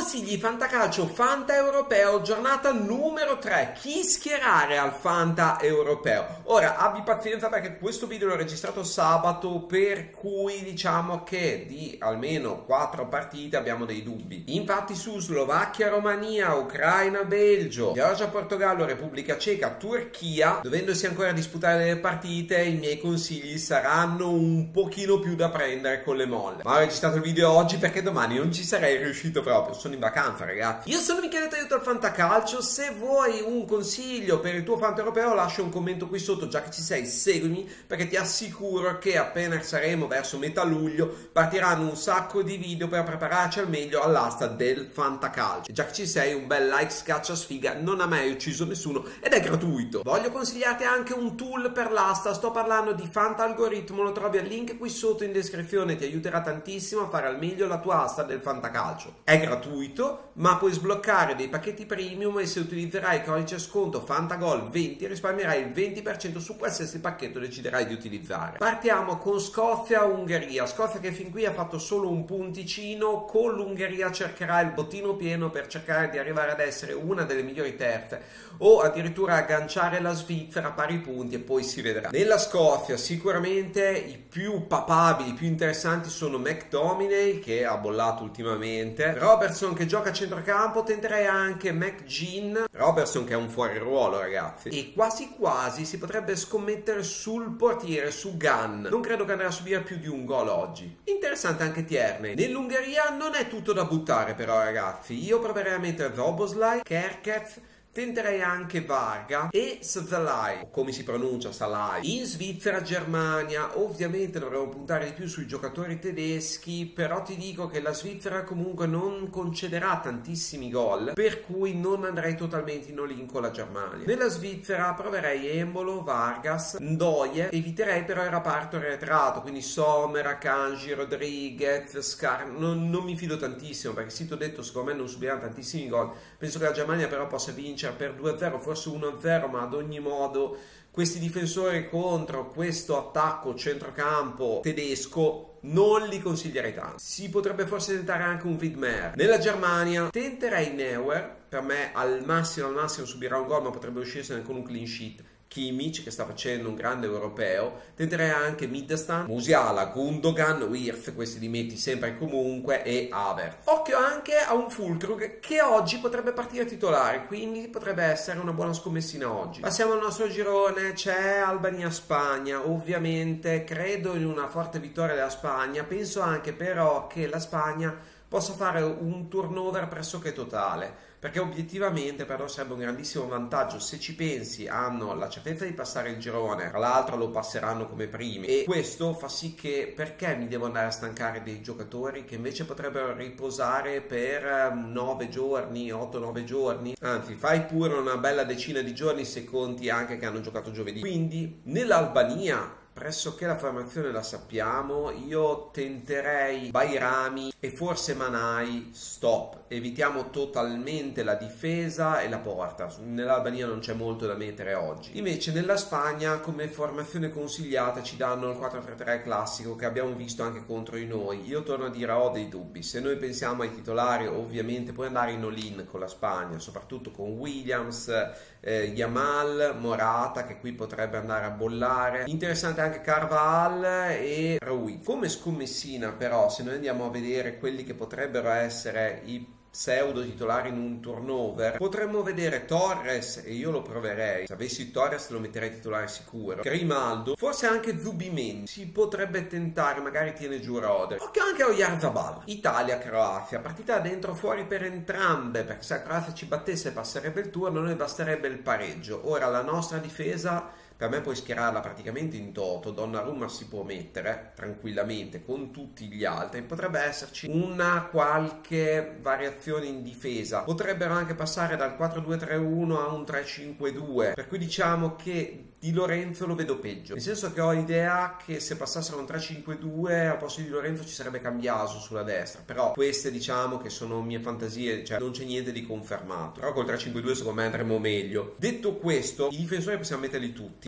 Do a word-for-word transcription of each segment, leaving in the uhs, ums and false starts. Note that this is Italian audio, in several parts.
Consigli Fantacalcio Fanta Europeo, giornata numero tre. Chi schierare al Fanta Europeo? Ora, abbi pazienza perché questo video l'ho registrato sabato, per cui diciamo che di almeno quattro partite abbiamo dei dubbi. Infatti su Slovacchia, Romania, Ucraina, Belgio, Georgia, Portogallo, Repubblica Ceca, Turchia, dovendosi ancora disputare delle partite, i miei consigli saranno un pochino più da prendere con le molle. Ma ho registrato il video oggi perché domani non ci sarei riuscito proprio. Sono in vacanza, ragazzi. Io sono Michele Aiuto al Fantacalcio. Se vuoi un consiglio per il tuo Fanta Europeo, lascia un commento qui sotto. Già che ci sei, seguimi, perché ti assicuro che appena saremo verso metà luglio partiranno un sacco di video per prepararci al meglio all'asta del Fantacalcio. E già che ci sei, un bel like scaccia sfiga, non ha mai ucciso nessuno ed è gratuito. Voglio consigliarti anche un tool per l'asta. Sto parlando di Fanta Algoritmo, lo trovi al link qui sotto in descrizione. Ti aiuterà tantissimo a fare al meglio la tua asta del Fantacalcio. È gratuito, ma puoi sbloccare dei pacchetti premium e se utilizzerai il codice sconto Fantagol venti risparmierai il venti per cento su qualsiasi pacchetto deciderai di utilizzare. Partiamo con Scozia-Ungheria. Scozia che fin qui ha fatto solo un punticino, con l'Ungheria cercherà il bottino pieno per cercare di arrivare ad essere una delle migliori terze o addirittura agganciare la Svizzera a pari punti e poi si vedrà. Nella Scozia sicuramente i più papabili, i più interessanti sono McTominay, che ha bollato ultimamente, Robertson che gioca a centrocampo, tenterei anche McGinn, Robertson che è un fuori ruolo, ragazzi, e quasi quasi si potrebbe scommettere sul portiere, su Gunn. Non credo che andrà a subire più di un gol oggi. Interessante anche Tierney. Nell'Ungheria non è tutto da buttare però, ragazzi. Io proverei a mettere Szoboszlai, Kerkez, tenterei anche Varga e Szalai, o come si pronuncia Szalai. In Svizzera, Germania, ovviamente dovremmo puntare di più sui giocatori tedeschi, però ti dico che la Svizzera comunque non concederà tantissimi gol, per cui non andrei totalmente in all-in con la Germania. Nella Svizzera proverei Embolo, Vargas, Ndoye, eviterei però il reparto arretrato, quindi Sommer, Akanji, Rodriguez, Scar. Non, non mi fido tantissimo perché, sito detto, secondo me non subiranno tantissimi gol. Penso che la Germania però possa vincere per due a zero, forse uno a zero, ma ad ogni modo questi difensori contro questo attacco centrocampo tedesco non li consiglierei tanto. Si potrebbe forse tentare anche un Widmer. Nella Germania tenterei Neuer, per me al massimo al massimo subirà un gol ma potrebbe uscirsene con un clean sheet. Kimmich, che sta facendo un grande europeo, tenterei anche Midtjylland, Musiala, Gundogan, Wirtz, questi li metti sempre e comunque, e Havertz. Occhio anche a un Füllkrug che oggi potrebbe partire titolare, quindi potrebbe essere una buona scommessina oggi. Passiamo al nostro girone, c'è Albania-Spagna. Ovviamente credo in una forte vittoria della Spagna, penso anche però che la Spagna possa fare un turnover pressoché totale, perché obiettivamente però sarebbe un grandissimo vantaggio. Se ci pensi, hanno la certezza di passare il girone, tra l'altro lo passeranno come primi, e questo fa sì che perché mi devo andare a stancare dei giocatori che invece potrebbero riposare per nove giorni, otto nove giorni, anzi fai pure una bella decina di giorni se conti anche che hanno giocato giovedì. Quindi nell'Albania pressoché la formazione la sappiamo. Io tenterei Bayrami e forse Manai. Stop, evitiamo totalmente la difesa e la porta. Nell'Albania non c'è molto da mettere oggi. Invece nella Spagna come formazione consigliata ci danno il quattro tre tre classico che abbiamo visto anche contro di noi. Io torno a dire, ho dei dubbi. Se noi pensiamo ai titolari, ovviamente puoi andare in all-in con la Spagna, soprattutto con Williams, eh, Yamal, Morata, che qui potrebbe andare a bollare. Interessante anche Carvajal e Rui. Come scommessina però, se noi andiamo a vedere quelli che potrebbero essere i pseudo titolari in un turnover, potremmo vedere Torres, e io lo proverei. Se avessi Torres lo metterei titolare sicuro. Grimaldo, forse anche Zubimendi. Si potrebbe tentare, magari tiene giù Roder. Occhio anche a Oyarzabal. Italia-Croazia, partita dentro fuori per entrambe, perché se la Croazia ci battesse passerebbe il turno, a noi basterebbe il pareggio. Ora la nostra difesa, per me puoi schierarla praticamente in toto. Donnarumma si può mettere tranquillamente con tutti gli altri. Potrebbe esserci una qualche variazione in difesa. Potrebbero anche passare dal quattro due tre uno a un tre cinque due. Per cui diciamo che Di Lorenzo lo vedo peggio. Nel senso che ho idea che se passassero un tre cinque due al posto di Lorenzo ci sarebbe Cambiaso sulla destra. Però queste diciamo che sono mie fantasie, cioè non c'è niente di confermato. Però col tre cinque due secondo me andremo meglio. Detto questo, i difensori possiamo metterli tutti.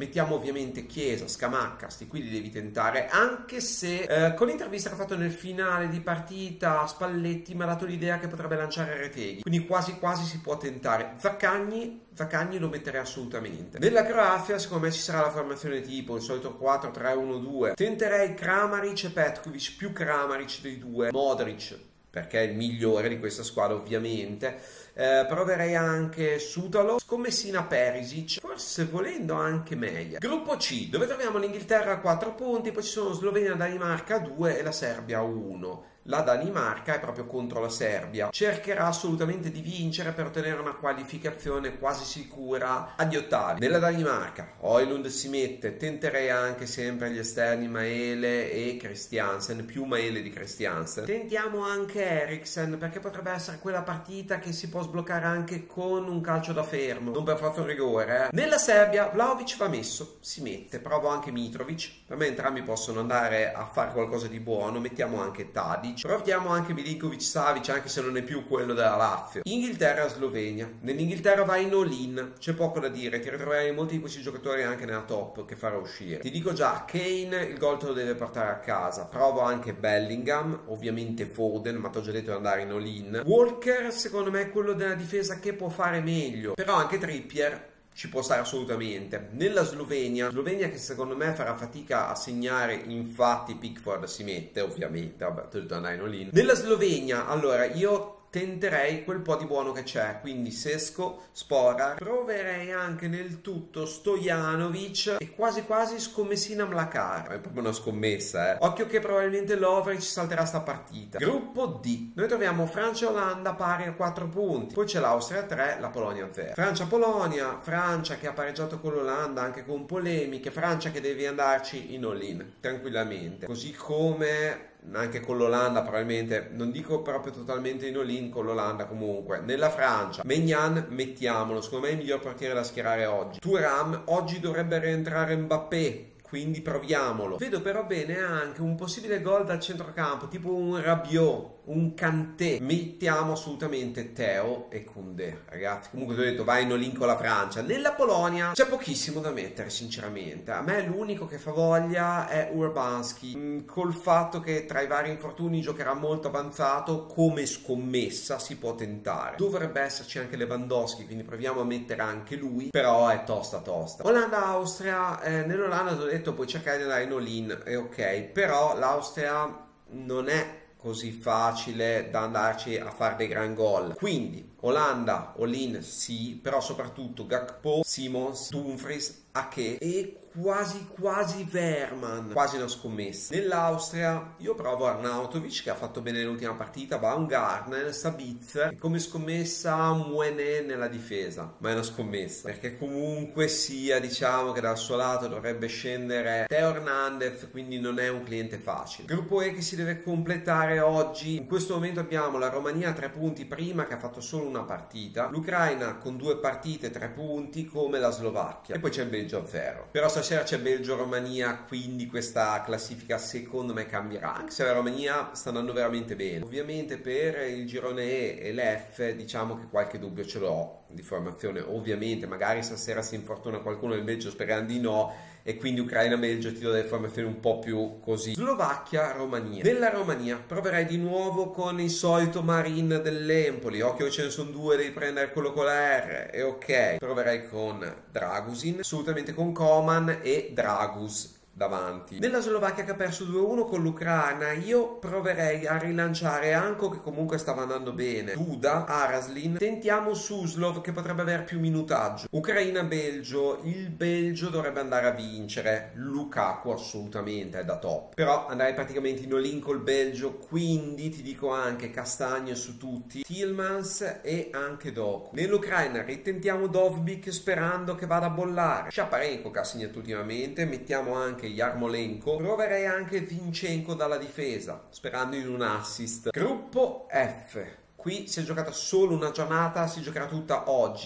Mettiamo ovviamente Chiesa, Scamacca, sti qui li devi tentare, anche se eh, con l'intervista che ha fatto nel finale di partita Spalletti mi ha dato l'idea che potrebbe lanciare Retegui, quindi quasi quasi si può tentare. Zaccagni, Zaccagni lo metterei assolutamente. Nella Croazia secondo me ci sarà la formazione tipo il solito quattro tre uno due. Tenterei Kramaric e Petkovic, più Kramaric dei due, Modric perché è il migliore di questa squadra ovviamente. Eh, proverei anche Sutalo, Scommessina Perisic, forse volendo anche Meia. Gruppo C, dove troviamo l'Inghilterra a quattro punti, poi ci sono Slovenia, Danimarca due e la Serbia uno. La Danimarca è proprio contro la Serbia, cercherà assolutamente di vincere per ottenere una qualificazione quasi sicura agli ottavi. Nella Danimarca Højlund si mette, tenterei anche sempre gli esterni Maele e Christiansen, più Maele di Christiansen. Tentiamo anche Eriksen perché potrebbe essere quella partita che si può sbloccare anche con un calcio da fermo, non per forza un rigore. Eh. Nella Serbia Vlahovic va messo, si mette, provo anche Mitrovic, per me entrambi possono andare a fare qualcosa di buono, mettiamo anche Tadic. Proviamo anche Milinkovic-Savic, anche se non è più quello della Lazio. Inghilterra-Slovenia. Nell'Inghilterra vai in all-in, c'è poco da dire, ti ritroverai molti di questi giocatori anche nella top che farà uscire. Ti dico già, Kane il gol te lo deve portare a casa. Provo anche Bellingham, ovviamente Foden, ma ti ho già detto di andare in all-in. Walker secondo me è quello della difesa che può fare meglio, però anche Trippier ci può stare assolutamente. Nella Slovenia, Slovenia che secondo me farà fatica a segnare, infatti Pickford si mette ovviamente, vabbè, ti ho detto andare in all-in. Nella Slovenia, allora io tenterei quel po' di buono che c'è, quindi Sesko, Sporar, proverei anche nel tutto Stojanovic e quasi quasi Scommessina Mlakar, è proprio una scommessa, eh. Occhio che probabilmente Lovric salterà sta partita. Gruppo D, noi troviamo Francia e Olanda pari a quattro punti, poi c'è l'Austria a tre, la Polonia a zero. Francia-Polonia, Francia che ha pareggiato con l'Olanda anche con polemiche, Francia che deve andarci in all-in tranquillamente, così come anche con l'Olanda probabilmente, non dico proprio totalmente in all-in con l'Olanda comunque. Nella Francia Maignan mettiamolo, secondo me è il miglior portiere da schierare oggi. Thuram, oggi dovrebbe rientrare Mbappé, quindi proviamolo. Vedo però bene anche un possibile gol dal centrocampo, tipo un Rabiot, un Kanté. Mettiamo assolutamente Theo e Koundé, ragazzi. Comunque ti ho detto, vai in all-in con la Francia. Nella Polonia c'è pochissimo da mettere, sinceramente. A me l'unico che fa voglia è Urbanski, mm, col fatto che tra i vari infortuni giocherà molto avanzato, come scommessa si può tentare. Dovrebbe esserci anche Lewandowski, quindi proviamo a mettere anche lui, però è tosta tosta. Olanda-Austria, eh, nell'Olanda ti ho detto puoi cercare di andare in all-in, è ok, però l'Austria non è così facile da andarci a fare dei gran gol. Quindi Olanda, all-in sì, però soprattutto Gakpo, Simons, Dumfries, Ake e quasi quasi Wehrmann, quasi una scommessa. Nell'Austria io provo Arnautovic che ha fatto bene l'ultima partita, Baumgartner, Sabitzer e come scommessa Muene nella difesa, ma è una scommessa perché comunque sia diciamo che dal suo lato dovrebbe scendere Theo Hernandez, quindi non è un cliente facile. Gruppo E che si deve completare oggi. In questo momento abbiamo la Romania a tre punti prima che ha fatto solo una partita, l'Ucraina con due partite tre punti come la Slovacchia e poi c'è il Belgio a zero. Però stasera c'è Belgio-Romania, quindi questa classifica secondo me cambierà, anche se la Romania sta andando veramente bene. Ovviamente per il girone E e l'F diciamo che qualche dubbio ce l'ho di formazione, ovviamente magari stasera si infortuna qualcuno del Belgio, sperando di no, e quindi Ucraina-Belgio ti do delle formazioni un po' più così. Slovacchia-Romania. Nella Romania proverei di nuovo con il solito Marin dell'Empoli, occhio che ce ne sono due, devi prendere quello con la R, e ok. Proverei con Dragusin, assolutamente con Coman e Dragus davanti. Nella Slovacchia che ha perso due a uno con l'Ucraina io proverei a rilanciare Anko che comunque stava andando bene, Duda, Araslin, tentiamo Suslov che potrebbe avere più minutaggio. Ucraina-Belgio, il Belgio dovrebbe andare a vincere, Lukaku assolutamente è da top, però andrei praticamente in all-in col Belgio, quindi ti dico anche Castagno su tutti, Tillmans e anche Doku. Nell'Ucraina ritentiamo Dovbyk sperando che vada a bollare, Shaparenko che ha segnato ultimamente, mettiamo anche Yarmolenko, proverei anche Zinchenko dalla difesa sperando in un assist. Gruppo F, qui si è giocata solo una giornata, si giocherà tutta oggi.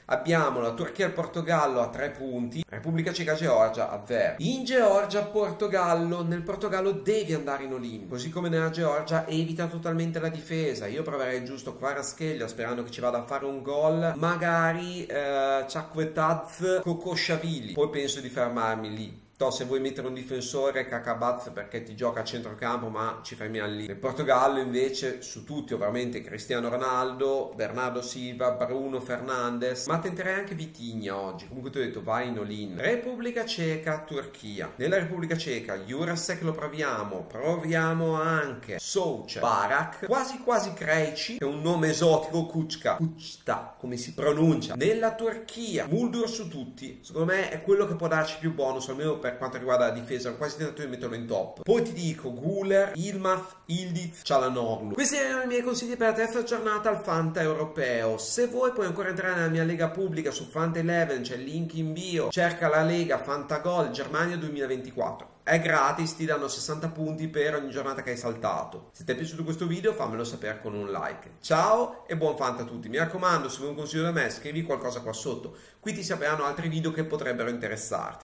Abbiamo la Turchia e il Portogallo a tre punti, Repubblica Ceca, Georgia a zero. In Georgia, Portogallo, nel Portogallo devi andare in all-in, così come nella Georgia evita totalmente la difesa. Io proverei giusto Kvaratskhelia sperando che ci vada a fare un gol, magari eh, Chakvetadze, Kokoschavili, poi penso di fermarmi lì. To, se vuoi mettere un difensore, Kakabaz perché ti gioca a centrocampo, ma ci fermiamo lì. Nel Portogallo invece su tutti ovviamente Cristiano Ronaldo, Bernardo Silva, Bruno Fernandes, ma tenterei anche Vitinha oggi. Comunque ti ho detto vai in all-in. Repubblica Ceca, Turchia. Nella Repubblica Ceca Jurasek lo proviamo, proviamo anche Souček, Barak, quasi quasi Krejci, che è un nome esotico, Kuchka, Kuchta, come si pronuncia. Nella Turchia Muldur su tutti, secondo me è quello che può darci più bonus, almeno per per quanto riguarda la difesa, ho quasi tentato di metterlo in top. Poi ti dico Guler, Ilmaz, Ildiz, Çalhanoğlu. Questi erano i miei consigli per la terza giornata al Fanta Europeo. Se vuoi puoi ancora entrare nella mia lega pubblica su Fanta eleven, c'è il link in bio, cerca la lega Fanta Gol Germania duemilaventiquattro. È gratis, ti danno sessanta punti per ogni giornata che hai saltato. Se ti è piaciuto questo video fammelo sapere con un like. Ciao e buon Fanta a tutti. Mi raccomando, se vuoi un consiglio da me scrivi qualcosa qua sotto. Qui ti saperanno altri video che potrebbero interessarti.